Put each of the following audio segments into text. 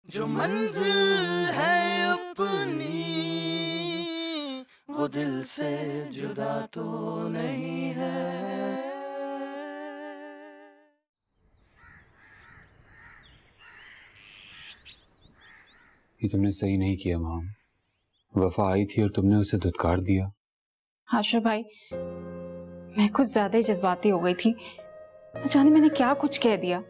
जो मंजिल है अपनी वो दिल से जुदा तो नहीं है। ये तुमने सही नहीं किया माम। वफा आई थी और तुमने उसे धुतकार दिया। आशा भाई, मैं कुछ ज्यादा ही जज्बाती हो गई थी। न जाने मैंने क्या कुछ कह दिया।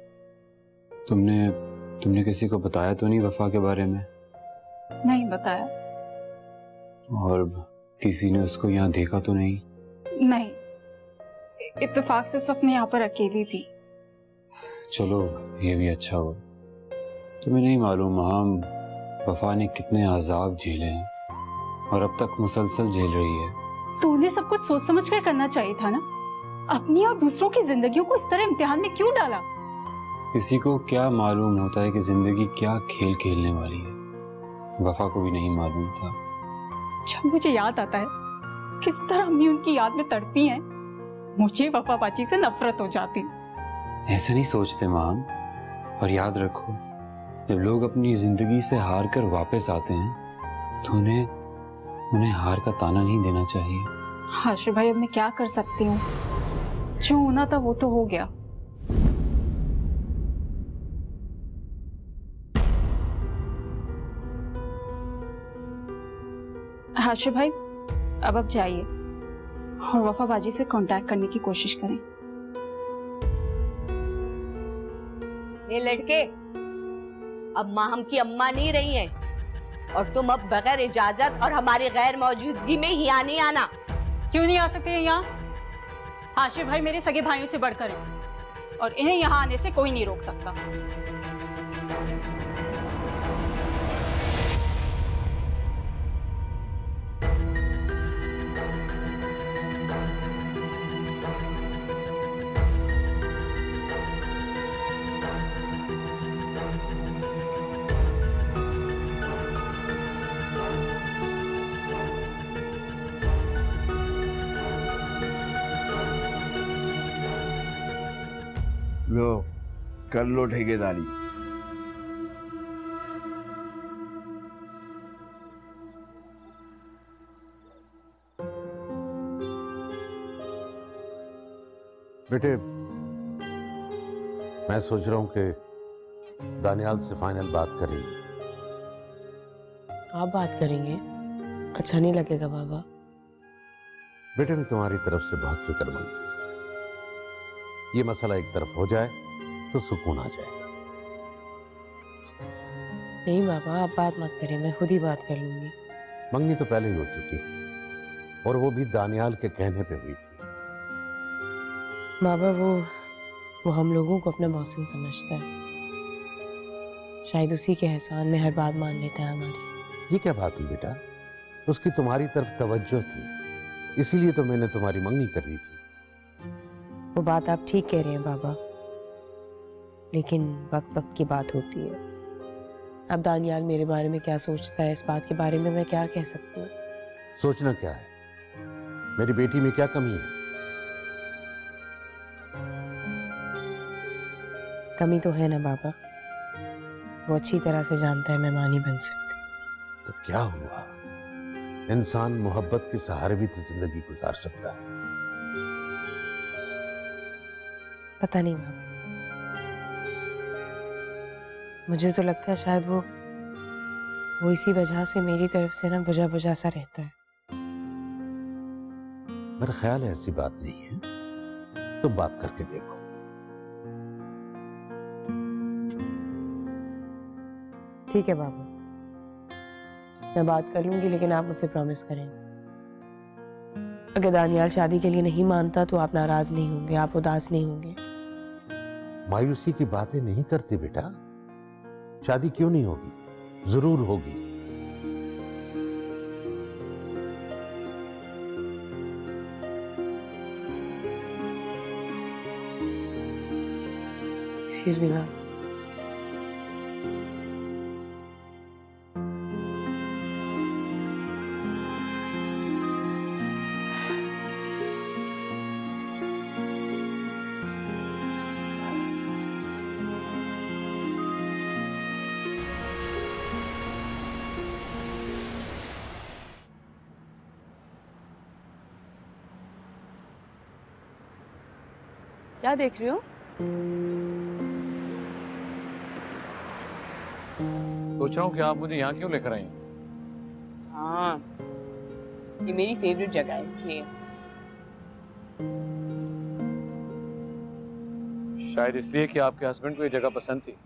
तुमने किसी को बताया तो नहीं वफा के बारे में? नहीं बताया। और किसी ने उसको यहाँ देखा तो नहीं? नहीं, इत्तेफाक से उस वक्त मैं यहाँ पर अकेली थी। चलो ये भी अच्छा हुआ। तुम्हें नहीं मालूम माम, वफा ने कितने अजाब झेले हैं और अब तक मुसलसल झेल रही है। तो उन्हें सब कुछ सोच समझ कर करना चाहिए था ना। अपनी और दूसरों की जिंदगियों को इस तरह इम्तिहान में क्यों डाला? किसी को क्या मालूम होता है कि जिंदगी क्या खेल खेलने वाली है। वफा को भी नहीं मालूम था। जब मुझे याद आता है किस तरह अम्मी उनकी याद में तड़पी हैं, मुझे वफाबाजी से नफरत हो जाती। ऐसा नहीं सोचते माम। और याद रखो, जब लोग अपनी जिंदगी से हार कर वापस आते हैं तो उन्हें हार का ताना नहीं देना चाहिए। हाशिर भाई, अब मैं क्या कर सकती हूँ? जो होना था वो तो हो गया। हाशिर भाई, अब आप जाइए और वफाबाजी से कांटेक्ट करने की कोशिश करें। ये लड़के, अब माँ हम की अम्मा नहीं रही हैं और तुम अब बगैर इजाजत और हमारी गैर मौजूदगी में यहाँ नहीं आना। क्यों नहीं आ सकते हैं यहाँ? हाशिर भाई मेरे सगे भाइयों से बढ़कर हैं और इन्हें यहाँ आने से कोई नहीं रोक सकता। लो कर लो ठेकेदारी। बेटे, मैं सोच रहा हूं कि दानियाल से फाइनल बात करेंगे। आप बात करेंगे? अच्छा नहीं लगेगा बाबा। बेटे, मैं तुम्हारी तरफ से बहुत फिक्रमंद हूं। ये मसला एक तरफ हो जाए तो सुकून आ जाएगा। नहीं बाबा, आप बात मत करें, मैं खुद ही बात कर लूंगी। मंगनी तो पहले ही हो चुकी है और वो भी दानियाल के कहने पे हुई थी। बाबा, वो हम लोगों को अपना मोहसिन समझता है। शायद उसी के एहसान में हर बात मान लेता है हमारी। ये क्या बात हुई बेटा? उसकी तुम्हारी तरफ तवज्जो थी, इसीलिए तो मैंने तुम्हारी मंगनी कर दी थी। वो बात आप ठीक कह रहे हैं बाबा, लेकिन वक्त वक्त की बात होती है। अब दानियाल मेरे बारे में क्या सोचता है, इस बात के बारे में मैं क्या कह सकती हूँ? सोचना क्या है? मेरी बेटी में क्या कमी है? कमी तो है ना बाबा, वो अच्छी तरह से जानता है मैं मां नहीं बन सकती। तो क्या हुआ? इंसान मोहब्बत के सहारे भी तो जिंदगी गुजार सकता है। पता नहीं बाबा, मुझे तो लगता है शायद वो इसी वजह से मेरी तरफ से ना बुझा बुझा सा रहता है। मेरा ख्याल है ऐसी बात नहीं है, तुम बात करके देखो। ठीक है बाबा, मैं बात कर लूंगी, लेकिन आप मुझसे प्रॉमिस करें अगर दानियाल शादी के लिए नहीं मानता तो आप नाराज नहीं होंगे, आप उदास नहीं होंगे। मायूसी की बातें नहीं करते बेटा। शादी क्यों नहीं होगी? जरूर होगी। Excuse me ma'am. क्या देख रही हो? सोच रहा हूँ कि आप मुझे यहाँ क्यों लेकर आई? हाँ, ये मेरी फेवरेट जगह है इसलिए। शायद इसलिए कि आपके हस्बैंड को ये जगह पसंद थी।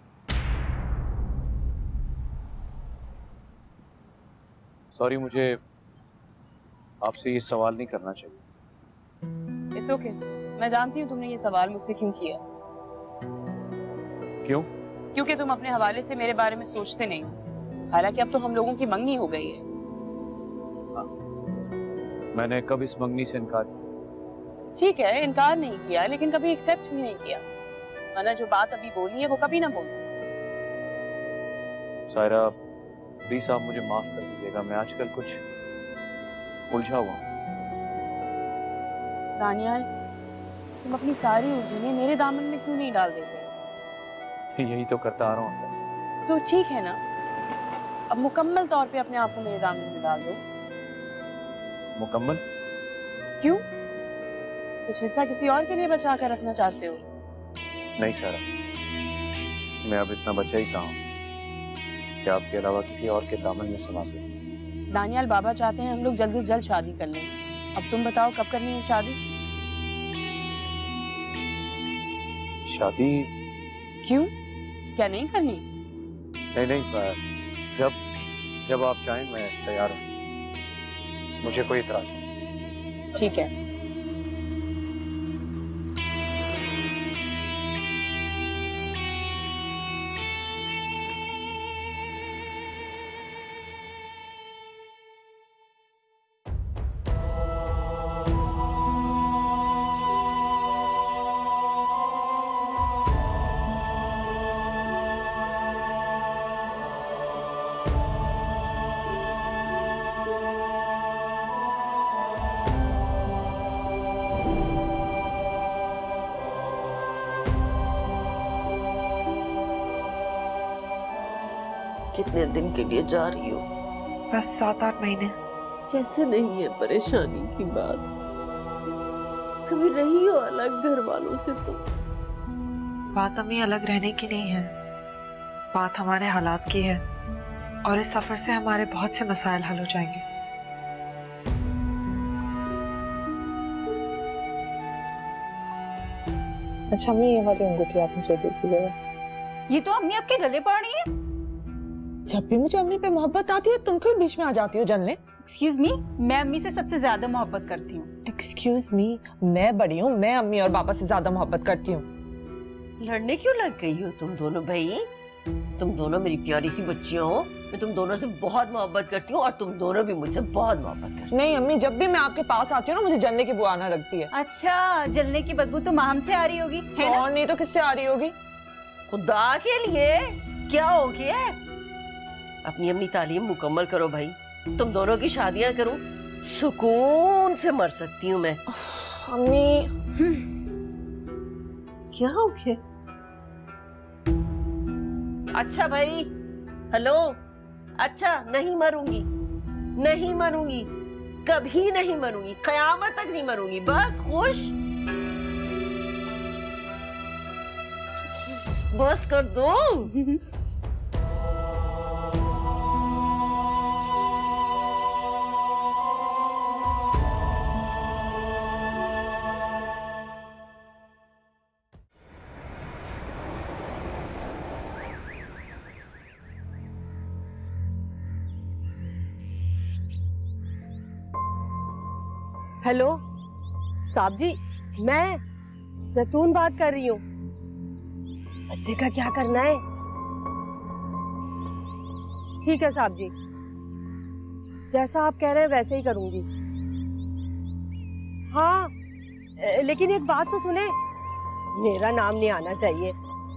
सॉरी, मुझे आपसे ये सवाल नहीं करना चाहिए। It's okay. मैं जानती हूँ तुमने ये सवाल मुझसे क्यों किया। क्यों? क्योंकि तुम अपने हवाले से मेरे बारे में सोचते नहीं हो। हालांकि अब तो हम लोगों की मंगनी हो गई है। मैंने कब इस मंगनी से इनकार किया? ठीक है, इनकार नहीं किया, लेकिन कभी एक्सेप्ट भी नहीं किया। वरना जो बात अभी बोली है वो कभी ना बोली। सायरा, प्लीज आप मुझे माफ कर दीजिएगा, मैं आजकल कुछ उलझा हुआ हूँ। दानियाल, तुम अपनी सारी उलझने मेरे दामन में क्यों नहीं डाल देते? यही तो करता आ रहा हूँ। तो ठीक है ना, अब मुकम्मल तौर पे अपने आप को मेरे दामन में डाल दो। मुकम्मल? क्यों? कुछ हिस्सा किसी और के लिए बचा कर रखना चाहते हो? नहीं सारा, मैं अब इतना बचा ही कहाँ हूँ कि आपके अलावा किसी और के दामन में समा सकूं। दानियाल, बाबा चाहते हैं हम लोग जल्दी से जल्द शादी कर लें। अब तुम बताओ कब करनी है शादी? शादी? क्यों, क्या नहीं करनी? नहीं नहीं, जब आप चाहें मैं तैयार हूँ, मुझे कोई इतराज नहीं। ठीक है। कितने दिन के लिए जा रही हो? बस 7-8 महीने। कैसे नहीं है परेशानी की बात? कभी रही हो अलग घर वालों से? तो बात अम्मी अलग रहने की नहीं है, बात हमारे हालात की है, और इस सफर से हमारे बहुत से मसाइल हल हो जाएंगे। अच्छा अम्मी, ये वाली अंगूठी आप मुझे दे दीजिएगा। ये तो अम्मी आपके गले पड़ रही है। जब भी मुझे अम्मी पे मोहब्बत आती है तुम क्यों बीच में आ जाती हो जलने? एक्सक्यूज मी, मैं अम्मी से सबसे ज्यादा मोहब्बत करती हूँ। एक्सक्यूज मी, मैं बड़ी हूँ, मैं अम्मी और पापा से ज्यादा मोहब्बत करती हूँ। लड़ने क्यों लग गई हो तुम दोनों भाई? तुम दोनों मेरी प्यारी सी बच्चियां हो। मैं तुम दोनों से बहुत मोहब्बत करती हूँ और तुम दोनों भी मुझसे बहुत मोहब्बत करती हो। नहीं अम्मी, जब भी मैं आपके पास आती हूँ ना मुझे जलने की बुआ आना लगती है। अच्छा, जलने की बदबू तो माम से आ रही होगी, है ना? और नहीं तो किससे आ रही होगी? खुदा के लिए क्या हो गया? अपनी अपनी तालीम मुकम्मल करो भाई। तुम दोनों की शादियां करूं, सुकून से मर सकती हूँ मैं। अम्मी क्या हो गया? अच्छा भाई, हेलो। अच्छा, नहीं मरूंगी, नहीं मरूंगी, कभी नहीं मरूंगी, कयामत तक नहीं मरूंगी। बस खुश, बस कर दो। हेलो साहब जी, मैं जैतून बात कर रही हूँ। बच्चे का क्या करना है? ठीक है साहब जी, जैसा आप कह रहे हैं वैसे ही करूंगी। हाँ, लेकिन एक बात तो सुने, मेरा नाम नहीं आना चाहिए।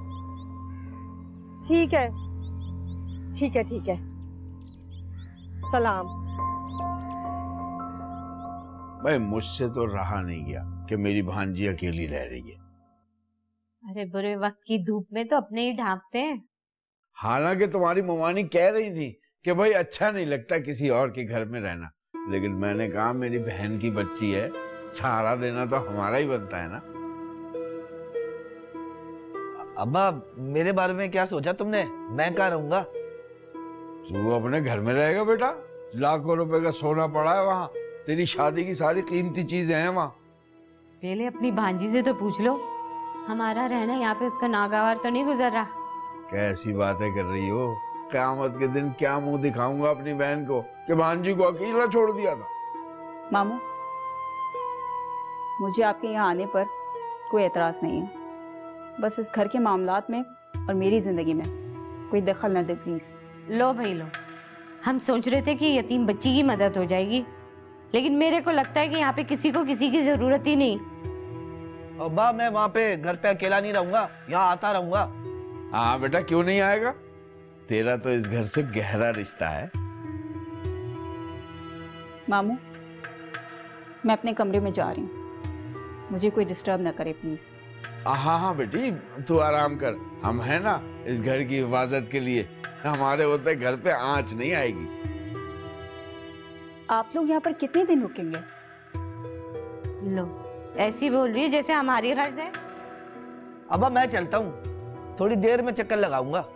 ठीक है, ठीक है, ठीक है, सलाम। भाई मुझसे तो रहा नहीं गया कि मेरी भांजी अकेली रह रही है। अरे बुरे वक्त की धूप में तो अपने ही ढांपते हैं। हालांकि तुम्हारी ममानी कह रही थी कि भाई अच्छा नहीं लगता किसी और के घर में रहना, लेकिन मैंने कहा मेरी बहन की बच्ची है, सहारा देना तो हमारा ही बनता है ना। अब्बा मेरे बारे में क्या सोचा तुमने? मैं कहाँ रहूंगा? तू अपने घर में रहेगा बेटा, लाखों रुपए का सोना पड़ा है वहाँ, तेरी शादी की सारी कीमती चीजें हैं वहाँ। पहले अपनी भांजी से तो पूछ लो, हमारा रहना यहाँ पे उसका नागवार तो नहीं गुजर रहा। कैसी बातें कर रही हो? क़यामत के दिन क्या मुंह दिखाऊंगा अपनी बहन को कि भांजी को अकेला छोड़ दिया था। मामू, मुझे आपके यहाँ आने पर कोई एतराज नहीं है, बस इस घर के मामलात में और मेरी जिंदगी में कोई दखल न दे प्लीज। लो भाई लो, हम सोच रहे थे कि यतीम बच्ची की मदद हो जाएगी, लेकिन मेरे को लगता है कि यहाँ पे किसी को किसी की जरूरत ही नहीं। अब्बा मैं वहाँ पे घर पे अकेला नहीं रहूंगा, यहाँ आता रहूंगा। हाँ बेटा, क्यों नहीं आएगा? तेरा तो इस घर से गहरा रिश्ता है। मामू, मैं अपने कमरे में जा रही हूँ, मुझे कोई डिस्टर्ब ना करे प्लीज। हाँ हाँ बेटी, तू आराम कर, हम है ना इस घर की हिफाजत के लिए। हमारे होते घर पे आंच नहीं आएगी। आप लोग यहाँ पर कितने दिन रुकेंगे? लो, ऐसी बोल रही है जैसे हमारी गर्ज है। अब्बा मैं चलता हूँ, थोड़ी देर में चक्कर लगाऊंगा।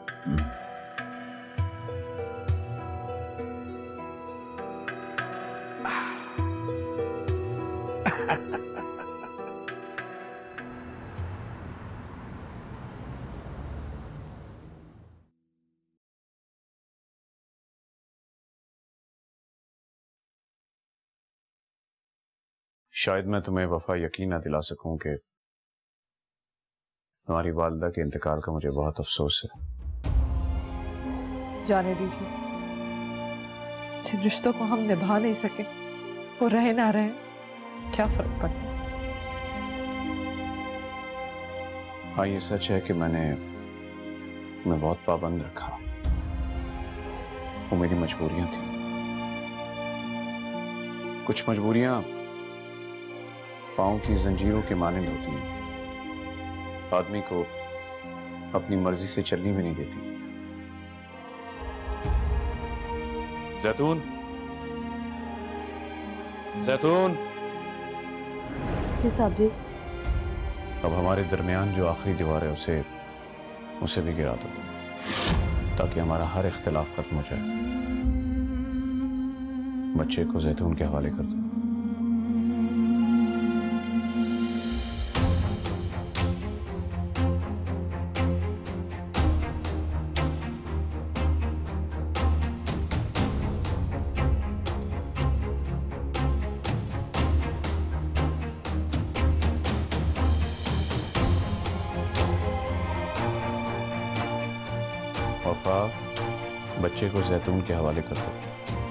शायद मैं तुम्हें वफा यकीन न दिला सकूं कि तुम्हारी वालिदा के इंतकाल का मुझे बहुत अफसोस है। जाने दीजिए, जिन रिश्तों को हम निभा नहीं सके वो रहे ना रहे, क्या फर्क पड़ता। हाँ, ये सच है कि मैंने तुम्हें बहुत पाबंद रखा, वो मेरी मजबूरियां थी। कुछ मजबूरियां पाँव की जंजीरों के मानिंद होती हैं, आदमी को अपनी मर्जी से चलनी भी नहीं देती। जैतून, जैतून। जी साहब जी। अब हमारे दरमियान जो आखिरी दीवार है उसे भी गिरा दो, ताकि हमारा हर इख्तिलाफ खत्म हो जाए। बच्चे को जैतून के हवाले कर दो। बच्चे को जैतून के हवाले कर दो।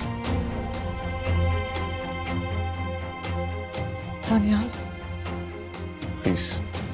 दानियाल, प्लीज।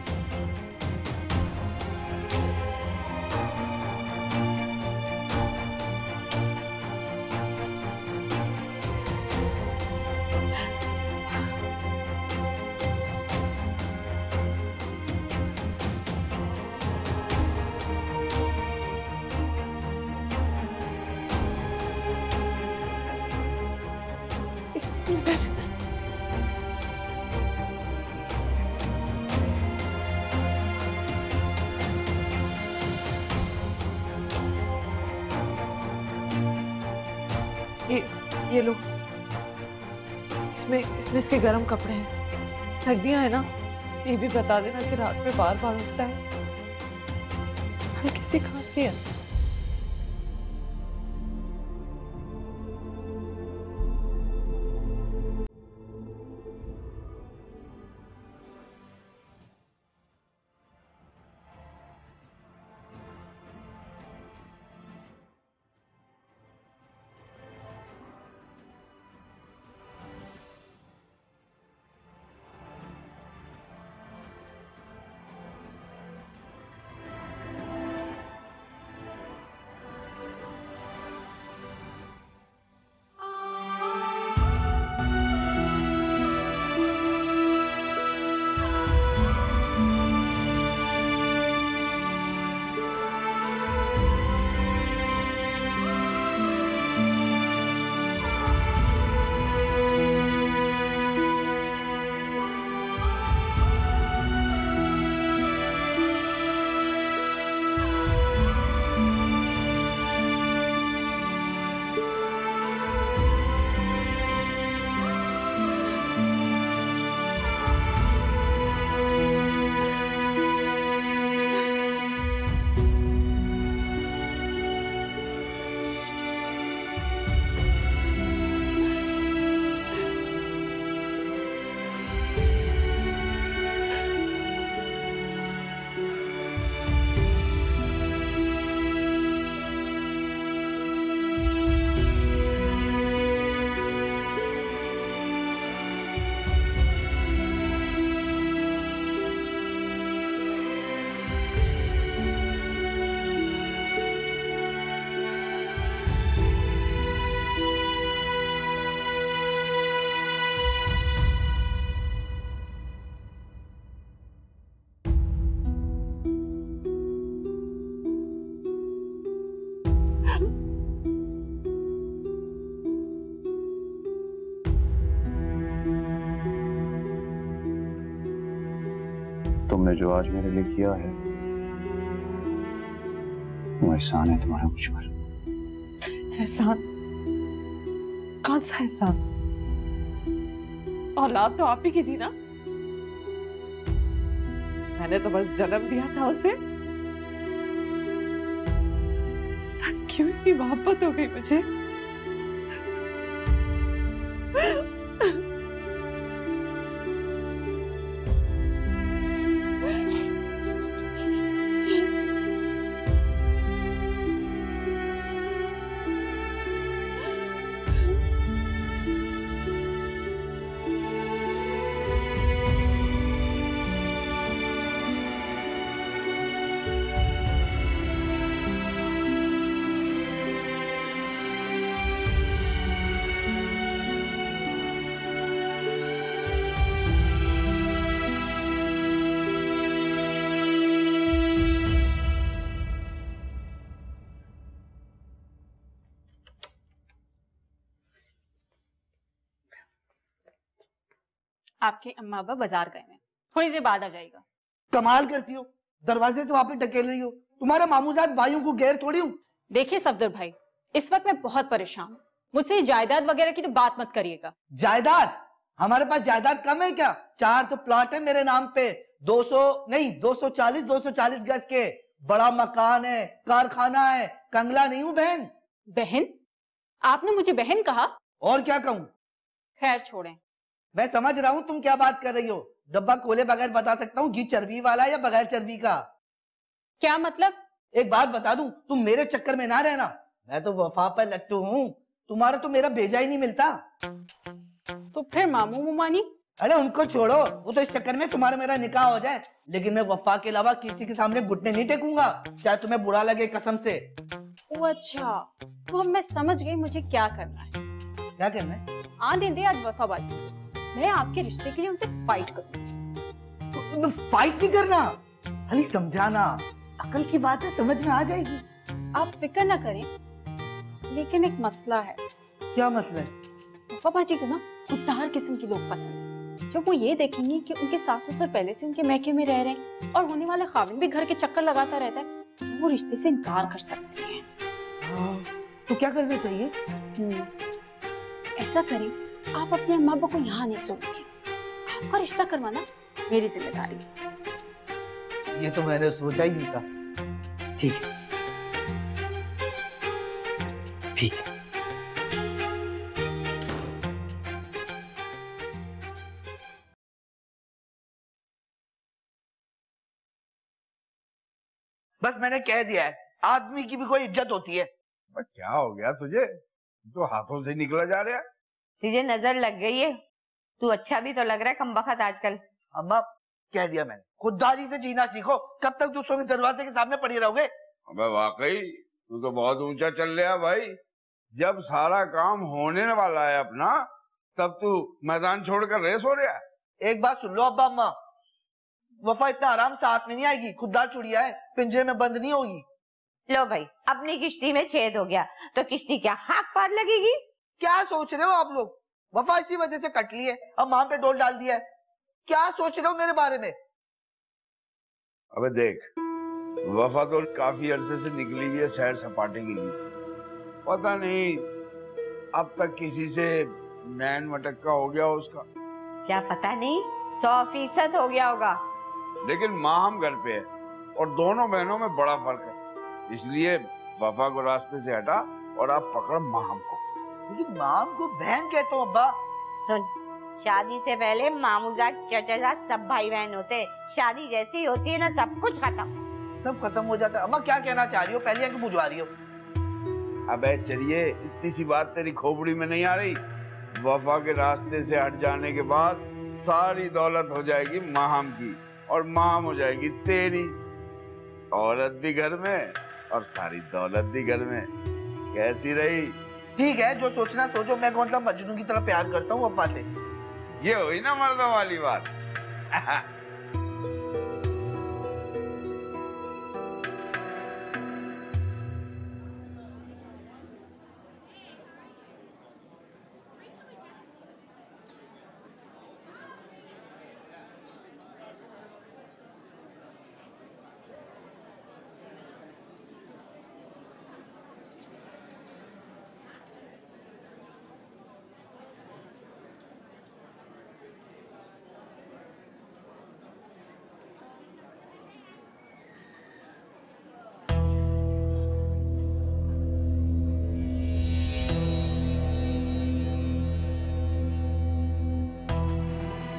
ये लो, इसमें इसके गर्म कपड़े हैं। सर्दियां है ना, ये भी बता देना कि रात में बार बार उठता है, हल्की सी खांसी है। तुमने जो आज मेरे लिए किया है वो एहसान है तुम्हारा मुझ पर। एहसान? कौन सा एहसान? औलाद तो आप ही की थी ना? मैंने तो बस जन्म दिया था उसे। क्यों इतनी मोहब्बत हो गई मुझे? आपके अम्मा अब्बा बाजार गए हैं, थोड़ी देर बाद आ जाएगा। कमाल करती हो, दरवाजे से वापस ढकेल रही हो। तुम्हारा मामूजात भाइयों को गैर थोड़ी हूँ। देखिए सफदर भाई, इस वक्त मैं बहुत परेशान हूँ, मुझसे जायदाद वगैरह की तो बात मत करिएगा। जायदाद? हमारे पास जायदाद कम है क्या? 4 तो प्लॉट है मेरे नाम पे, 240 गज के। बड़ा मकान है, कारखाना है, कंगला नहीं हूँ बहन। बहन? आपने मुझे बहन कहा? और क्या कहूँ? खैर छोड़ें। मैं समझ रहा हूँ तुम क्या बात कर रही हो। डब्बा खोले बगैर बता सकता हूँ घी चर्बी वाला या बगैर चर्बी का। क्या मतलब? एक बात बता दूं, तुम मेरे चक्कर में ना रहना। मैं तो वफा पर लट्टू हूँ, तुम्हारा तो मेरा भेजा ही नहीं मिलता। तो फिर मामू मुमानी? अरे उनको छोड़ो, वो तो इस चक्कर में तुम्हारा मेरा निकाह हो जाए। लेकिन मैं वफा के अलावा किसी के सामने घुटने नहीं टेकूंगा, चाहे तुम्हें बुरा लगे, कसम से। ओ अच्छा, तो अब मैं समझ गई मुझे क्या करना है। क्या करना है? आने दे आज वफाबाजी, मैं आपके रिश्ते के लिए उनसे फाइट करूँ। फाइट भी करना? अली समझाना, अकल की बात है, समझ में आ जाएगी। आप फिक्र ना करें, लेकिन एक मसला है। क्या मसला है? वफाबाजी को ना खुददार किस्म के लोग पसंद है। जब वो ये देखेंगे कि उनके सास ससुर पहले से उनके मैके में रह रहे हैं और होने वाले खाविन भी घर के चक्कर लगाता रहता है, तो वो रिश्ते से इनकार कर सकती हैं। तो क्या करना चाहिए? ऐसा करें, आप अपने अम्मा अब्बा को यहाँ नहीं सोचें, आपका रिश्ता करवाना मेरी जिम्मेदारी है। ये तो मैंने सोचा ही नहीं था। ठीक है, ठीक है। बस मैंने कह दिया है, आदमी की भी कोई इज्जत होती है। क्या हो गया तुझे? तो हाथों से निकला जा रहा है। तुझे नजर लग गई है? तू अच्छा भी तो लग रहा है कमबख्त आजकल। अम्मा, कह दिया मैंने, खुददारी से जीना सीखो। कब तक दूसरों के दरवाजे के सामने पड़ी रहोगे? अबे वाकई तू तो बहुत ऊंचा चल रहा भाई। जब सारा काम होने वाला है अपना, तब तू मैदान छोड़कर रेस हो रहा है। एक बात सुन लो अब्बा अम्मा, वफा इतना आराम से हाथ में नहीं आएगी। खुददार चुड़िया है, पिंजरे में बंद नहीं होगी। लो भाई, अपनी किश्ती में छेद हो गया तो किश्ती क्या खाक पार लगेगी? क्या सोच रहे हो आप लोग? वफा इसी वजह से कट ली है, अब वहां पे डोल डाल दिया है। क्या सोच रहे हो मेरे बारे में? अबे देख, वफा तो काफी अरसे से निकली हुई है सैर सपाटे के लिए। पता नहीं अब तक किसी से नैन मटक्का हो गया उसका। क्या पता नहीं, 100% हो गया होगा। लेकिन माँ हम घर पे है और दोनों बहनों में बड़ा फर्क है, इसलिए वफा को रास्ते से हटा और आप पकड़ माम को। लेकिन माम को बहन कहते हो अब्बा? सुन, शादी से पहले मामूजात चचाजात सब भाई बहन होते, शादी जैसी होती है ना सब कुछ खत्म। सब खत्म हो जाता है। अम्मा क्या कहना चाह रही हो? पहले आके बुझवा रही हो। अबे चलिए, इतनी सी बात तेरी खोपड़ी में नहीं आ रही? वफा के रास्ते से हट जाने के बाद सारी दौलत हो जाएगी माहम की और माहम हो जाएगी तेरी। औरत भी घर में और सारी दौलत भी घर में। कैसी रही? ठीक है, जो सोचना सोचो। मैं कौन सा मजनू की तरह प्यार करता हूँ वफा से? ये हुई ना मर्दों वाली बात।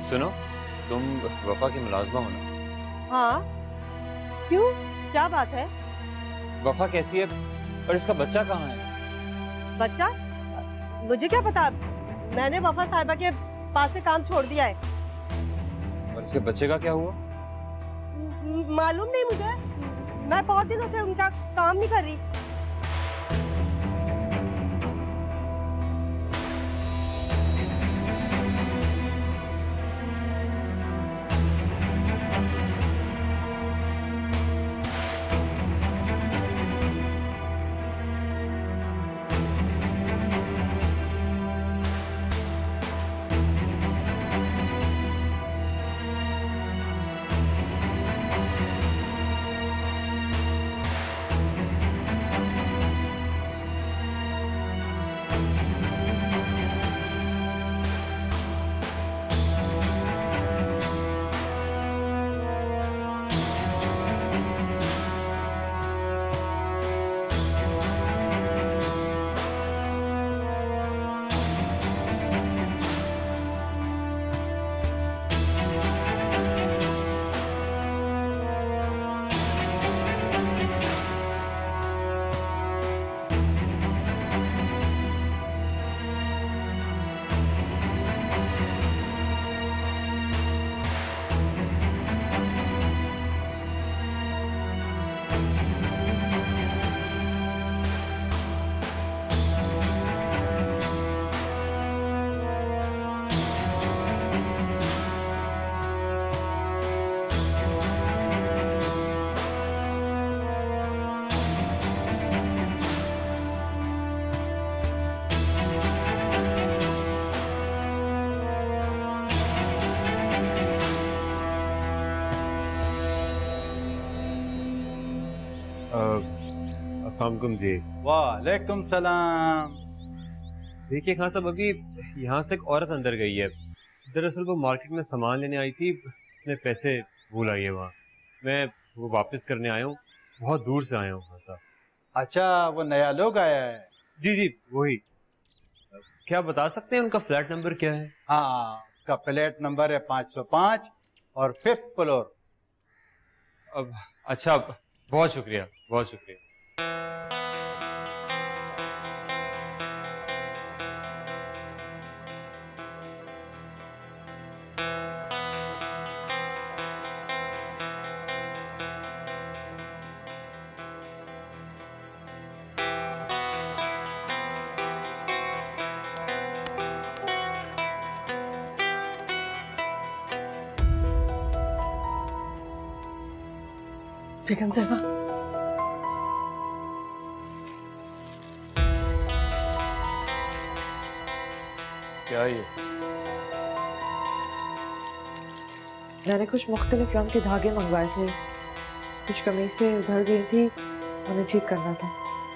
सुनो, तुम वफा की मुलाजमा हो ना? हाँ, क्यों, क्या बात है? वफा कैसी है और इसका बच्चा कहाँ है? बच्चा? मुझे क्या पता, मैंने वफा साहिबा के पास से काम छोड़ दिया है। और इसके बच्चे का क्या हुआ? मालूम नहीं मुझे, मैं बहुत दिनों से उनका काम नहीं कर रही। अस्सलामुअलैकुम जी। वालेकुम सलाम। देखिए खान साहब, अभी यहाँ से एक औरत अंदर गई है। दरअसल वो मार्केट में सामान लेने आई थी, अपने पैसे भूल आई है वहाँ। मैं वो वापस करने आया हूँ, बहुत दूर से आया हूँ खान साहब। अच्छा, वो नया लोग आया है? जी जी वही। क्या बता सकते हैं उनका फ्लैट नंबर क्या है? हाँ, उसका फ्लैट नंबर है 505 और 5th फ्लोर। अब अच्छा, बहुत शुक्रिया, बहुत शुक्रिया। बेगम साहिबा, क्या ये? मैंने कुछ मुख्तलिफ रंग के धागे मंगवाए थे, कुछ कमीज़ें उधड़ गई थी, उन्हें ठीक करना था।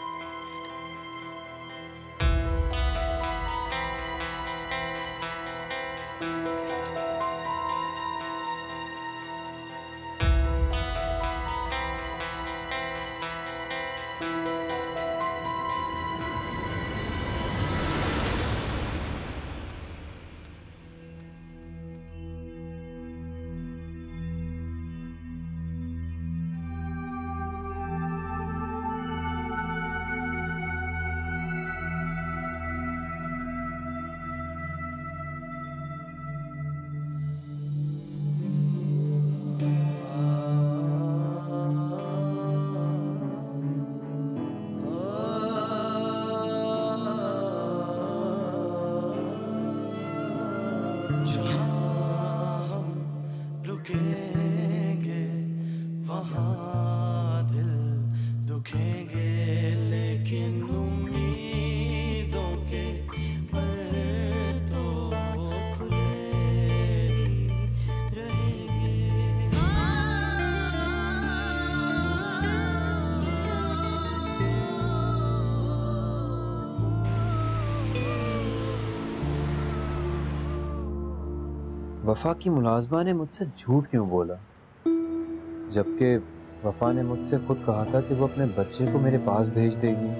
वफा की मुलाजमा ने मुझसे झूठ क्यों बोला, जबकि वफा ने मुझसे खुद कहा था कि वो अपने बच्चे को मेरे पास भेज देगी।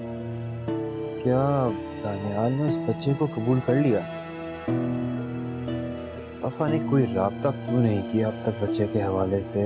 क्या दानियाल ने उस बच्चे को कबूल कर लिया? वफा ने कोई राब्ता क्यों नहीं किया अब तक बच्चे के हवाले से?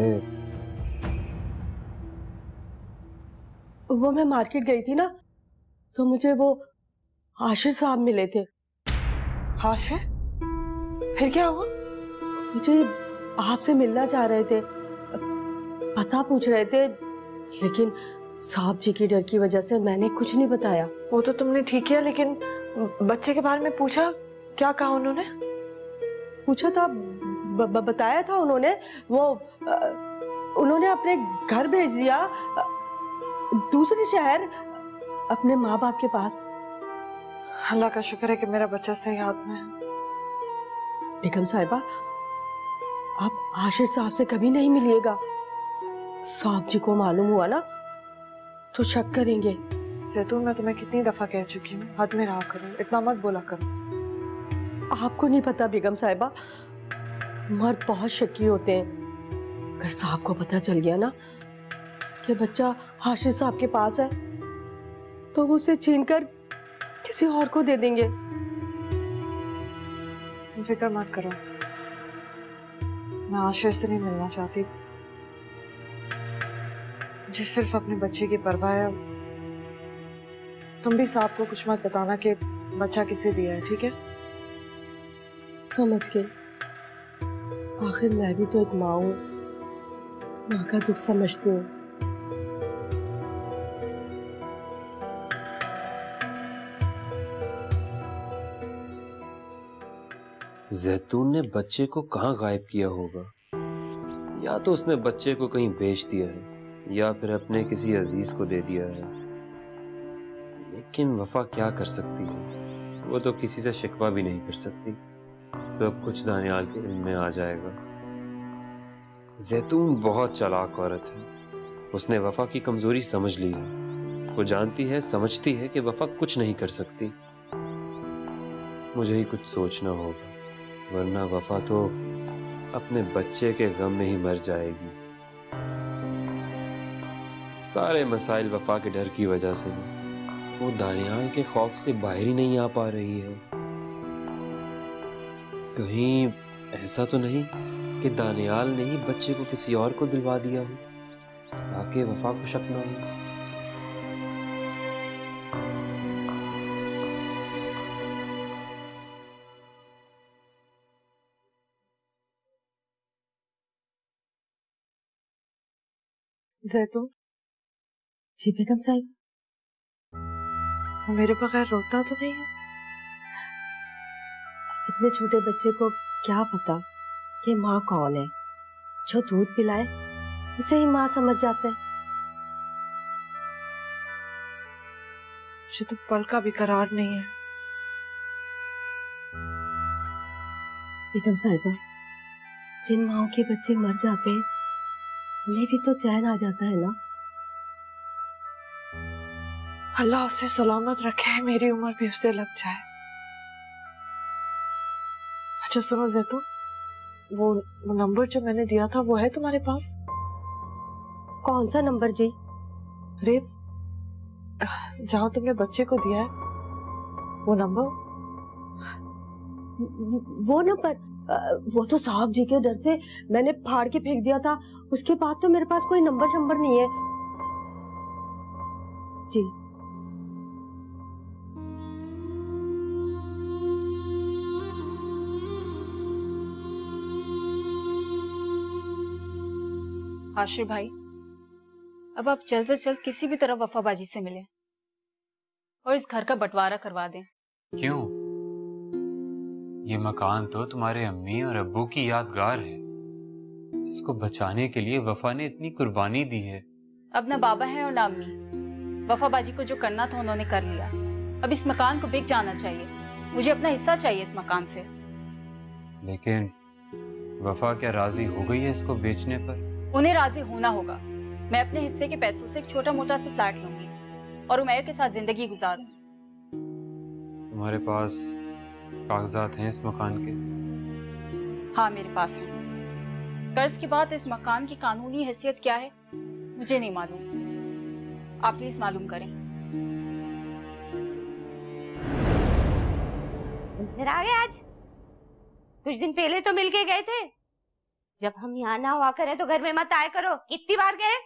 वो मैं मार्केट गई थी ना, तो मुझे वो आशिर साहब मिले थे। आशिर? फिर क्या हुआ? मुझे आपसे मिलना चाह रहे थे, पता पूछ रहे थे, लेकिन साहब जी की डर की वजह से मैंने कुछ नहीं बताया। वो तो तुमने ठीक किया, लेकिन बच्चे के बारे में पूछा? क्या कहा उन्होंने? पूछा था, बताया था उन्होंने। वो उन्होंने अपने घर भेज दिया, दूसरे शहर, अपने माँ बाप के पास। अल्लाह का शुक्र है कि मेरा बच्चा सही हाथ में है। बेगम साहिबा, आप आशिर साहब से कभी नहीं मिलिएगा। साहब जी को मालूम हुआ ना तो शक करेंगे। जैतून, मैं तुम्हें कितनी दफा कह चुकी हूँ, हद में रहा करो, इतना मत बोला करो। आपको नहीं पता बेगम साहिबा, मर्द बहुत शक्की होते हैं। अगर साहब को पता चल गया ना कि बच्चा आशिर साहब के पास है, तो वो उसे छीनकर किसी और को दे देंगे। फिक्र मत करो, मैं आशिर से नहीं मिलना चाहती। मुझे सिर्फ अपने बच्चे की परवाह है। तुम भी साहब को कुछ मत बताना कि बच्चा किसे दिया है, ठीक है? समझ गई। आखिर मैं भी तो एक माँ हूँ, माँ का दुख समझती हूँ। जैतून ने बच्चे को कहाँ गायब किया होगा? या तो उसने बच्चे को कहीं बेच दिया है, या फिर अपने किसी अजीज को दे दिया है। लेकिन वफा क्या कर सकती है? वो तो किसी से शिकवा भी नहीं कर सकती। सब कुछ दानियाल के इल्म में आ जाएगा। जैतून बहुत चालाक औरत है। उसने वफा की कमजोरी समझ ली है। वो जानती है, समझती है कि वफा कुछ नहीं कर सकती। मुझे ही कुछ सोचना होगा, वरना वफा तो अपने बच्चे के गम में ही मर जाएगी। सारे मसाइल वफा के डर की वजह से हैं। वो दानियाल के खौफ से बाहर ही नहीं आ पा रही है। कहीं ऐसा तो नहीं कि दानियाल ने ही बच्चे को किसी और को दिलवा दिया हो ताकि वफा को शक न हो। जैतून। जी बेगम साहब। वो मेरे बगैर रोता तो नहीं है? इतने छोटे बच्चे को क्या पता कि माँ कौन है। जो दूध पिलाए उसे ही माँ समझ जाते हैं। मुझे तो पल का भी करार नहीं है। बेगम साहिबा, जिन माओ के बच्चे मर जाते हैं उन्हें भी तो चैन आ जाता है ना। अल्लाह उसे सलामत रखे, मेरी उम्र भी उसे लग जाए। अच्छा सुनो जैतून, वो नंबर जो मैंने दिया था वो है तुम्हारे पास? कौन सा नंबर जी? अरे जहां तुमने बच्चे को दिया है वो नंबर। वो नंबर? वो तो साहब जी के डर से मैंने फाड़ के फेंक दिया था। उसके बाद तो मेरे पास कोई नंबर नहीं है जी। आशिर भाई, अब आप जल्द से जल्द किसी भी तरह वफाबाजी से मिलें और इस घर का बंटवारा करवा दें। क्यों? ये मकान तो तुम्हारे अम्मी और अब्बू की यादगार है, जिसको बचाने के लिए वफा ने इतनी कुर्बानी दी है। अब ना बाबा है और ना अम्मी। वफाबाजी को जो करना था उन्होंने कर लिया। अब इस मकान को बिक जाना चाहिए। मुझे अपना हिस्सा चाहिए इस मकान से। लेकिन वफा क्या राजी हो गई है इसको बेचने पर? उन्हें राजी होना होगा। मैं अपने हिस्से के पैसों से एक छोटा मोटा सा फ्लैट लूंगी और उमैर के साथ जिंदगी गुजारूंगी। तुम्हारे पास कागजात हैं इस मकान के? हाँ मेरे पास है। कर्ज के बाद इस मकान की कानूनी हैसियत क्या है मुझे नहीं मालूम। आप प्लीज मालूम करें। इधर आ गए आज? कुछ दिन पहले तो मिलके गए थे। जब हम यहाँ ना हुआ करें तो घर में मत आया करो। कितनी बार गए?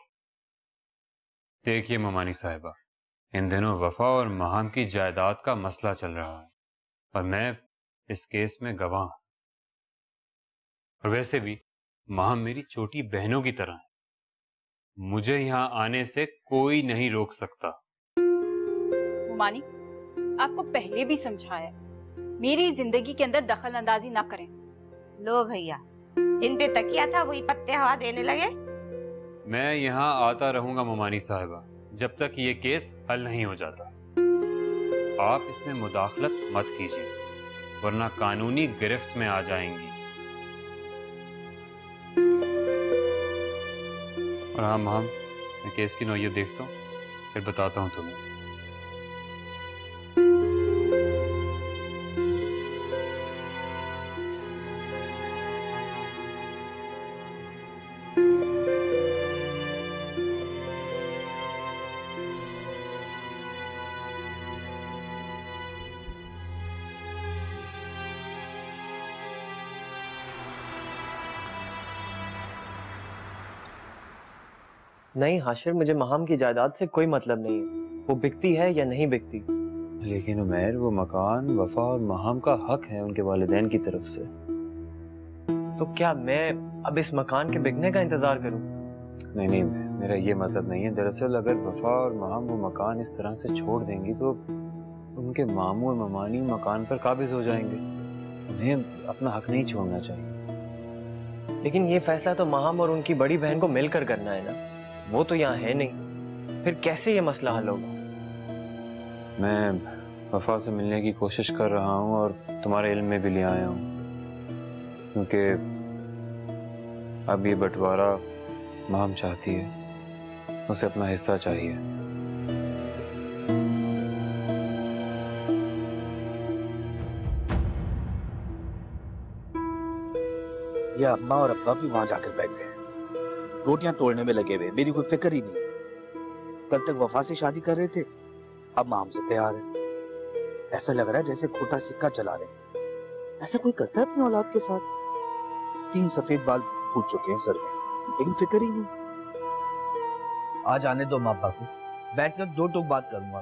देखिए ममानी साहिबा, इन दिनों वफा और महाम की जायदाद का मसला चल रहा है और मैं इस केस में गवाह हूं। और वैसे भी महाम मेरी छोटी बहनों की तरह है, मुझे यहाँ आने से कोई नहीं रोक सकता। मानी, आपको पहले भी समझाया, मेरी जिंदगी के अंदर दखल अंदाजी ना करें। लो भैया, जिन पे तकिया था वही पत्ते हवा देने लगे। मैं यहाँ आता रहूंगा ममानी साहिबा जब तक ये केस हल नहीं हो जाता। आप इसमें मुदाखलत मत कीजिए वरना कानूनी गिरफ्त में आ जाएंगी। और हाँ महाम, मैं केस की नौयत देखता हूँ, फिर बताता हूँ तुम्हें। नहीं हाशिर, मुझे महाम की जायदाद से कोई मतलब नहीं है, वो बिकती है या नहीं बिकती। लेकिन उमैर, वो मकान वफा और महाम का हक है उनके वालिदैन की तरफ से। तो क्या मैं अब इस मकान के बिकने का इंतजार करूं? नहीं नहीं, मेरा ये मतलब नहीं है। दरअसल अगर वफा और महाम वो मकान इस तरह से छोड़ देंगी तो उनके मामू और ममानी मकान पर काबिज हो जाएंगे। उन्हें अपना हक नहीं छोड़ना चाहिए। लेकिन ये फैसला तो महाम और उनकी बड़ी बहन को मिलकर करना है ना, वो तो यहाँ है नहीं, फिर कैसे ये मसला हल होगा? मैं वफा से मिलने की कोशिश कर रहा हूँ और तुम्हारे इल्म में भी ले आया हूँ, क्योंकि अब ये बंटवारा महाम चाहती है, उसे अपना हिस्सा चाहिए। ये अम्मा और अब्बा भी वहां जाकर बैठ गए, रोटियां तोड़ने में लगे हुए, मेरी कोई फिक्र ही नहीं। कल तक वफा से शादी कर रहे थे, अब माम से तैयार है। ऐसा लग रहा है जैसे खोटा सिक्का चला रहे। ऐसा कोई करता है अपनी औलाद के साथ? 3 सफेद बाल फूट चुके हैं सर में, लेकिन फिक्र ही नहीं। आज आने दो माँ बाप को, बैठकर 2 टोक बात करूंगा।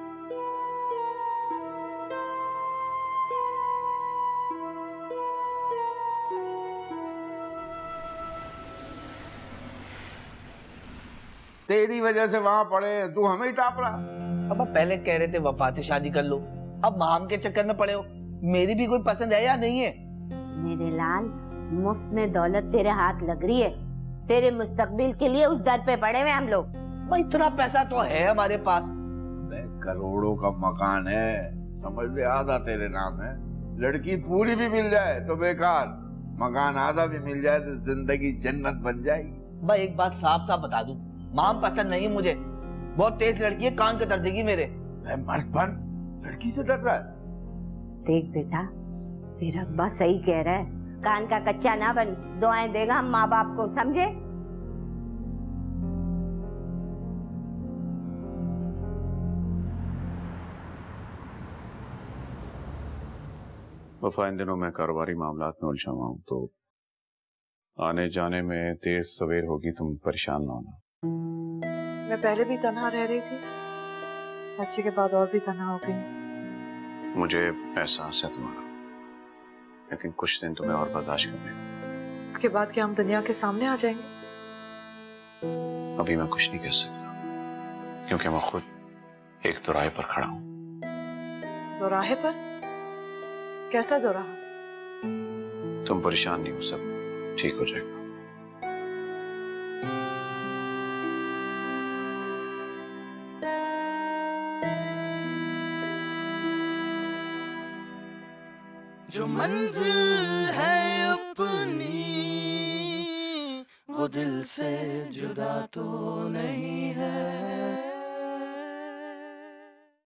तेरी वजह से वहां पड़े, तू हमें ही टाप रहा। अब आप पहले कह रहे थे वफा से शादी कर लो, अब माम के चक्कर में पड़े हो। मेरी भी कोई पसंद है या नहीं है? मेरे लाल, मुफ्त में दौलत तेरे हाथ लग रही है। तेरे मुस्तकबिल के लिए उस दर पे पड़े हुए हम लोग। भाई इतना पैसा तो है हमारे पास। करोड़ों का मकान है, समझ ले, आधा तेरे नाम है। लड़की पूरी भी मिल जाए तो बेकार, मकान आधा भी मिल जाए तो जिंदगी जन्नत बन जाएगी। भाई एक बात साफ साफ बता दूं, माम पसंद नहीं मुझे। बहुत तेज लड़की है, कान कतर देगी मेरे। मर्द बन, लड़की से डर रहा है? देख बेटा, तेरा अब्बा सही कह रहा है, कान का कच्चा ना बन। दुआएं देगा हम माँ बाप को, समझे? वफा, इन दिनों मैं कारोबारी मामलात में उलझा हुआ हूं, तो आने जाने में देर सवेर होगी, तुम परेशान ना होना। मैं पहले भी तन्हा रह रही थी, बच्चे के बाद और भी तन्हा हो गई। मुझे एहसास है तुम्हारा, लेकिन कुछ दिन तुम्हें और बर्दाश्त करने। उसके बाद क्या हम दुनिया के सामने आ जाएंगे? अभी मैं कुछ नहीं कह सकता, क्योंकि मैं खुद एक दोराहे पर खड़ा हूं। दोराहे पर? कैसा दोराहा? तुम परेशान नहीं हो, सब ठीक हो जाएगा। जो मंजिल है अपनी वो दिल से जुदा तो नहीं है।